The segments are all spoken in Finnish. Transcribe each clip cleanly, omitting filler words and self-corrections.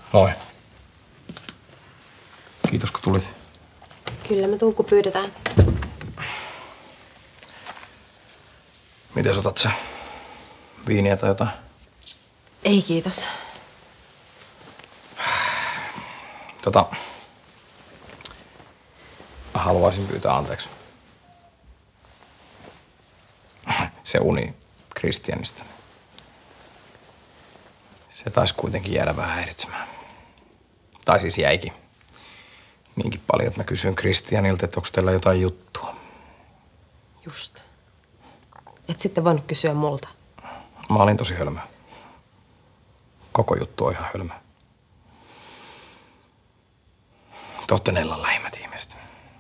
Moi. Kiitos kun tulit. Kyllä me tuun kun pyydetään. Miten otat sä? Viiniä tai jotain? Ei kiitos. Haluaisin pyytää anteeksi. Se uni Kristianista. Se taisi kuitenkin jäädä vähän häiritsemään. Tai siis jäikin. Niinkin paljon, että mä kysyin Kristianilta, että onko teillä jotain juttua. Just. Et sitten voinut kysyä multa. Mä olin tosi hölmö. Koko juttu on ihan hölmö. Te ootte Nellan lähimmät ihmiset.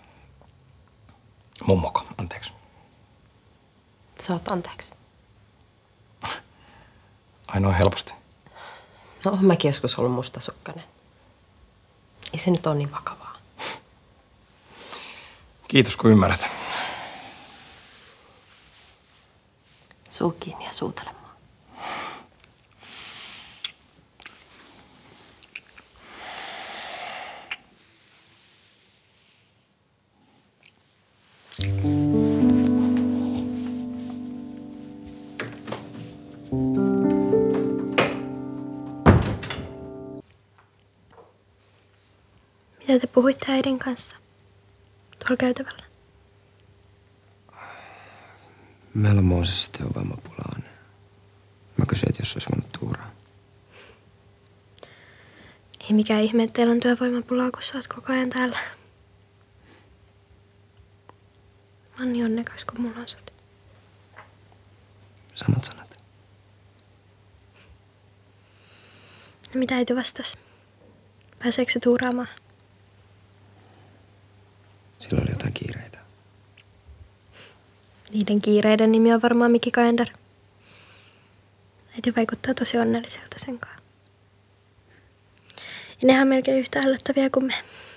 Mummoko, anteeksi. Saat anteeksi. Ainoa helposti. No, oon mäkin joskus ollut mustasukkainen. Ei se nyt ole niin vakavaa. Kiitos kun ymmärrät. Suu kiinni ja suutelemaan. Mitä te puhuitte äidin kanssa tuolla käytävällä? Meillä on Moosessa työvoimapulaa. Mä kysyin, että jos olisi voinut tuuraa. Ei mikään ihme, että teillä on työvoimapulaa, kun sä oot koko ajan täällä. Mä oon niin onnekas, kun mulla on sut. Sanat. No mitä äiti vastasi? Pääseekö se tuuraamaan? Sillä oli jotain kiireitä. Niiden kiireiden nimi on varmaan Mikki Kaender. Äiti vaikuttaa tosi onnelliselta senkaan. Ja nehän on melkein yhtä ällöttäviä kuin me.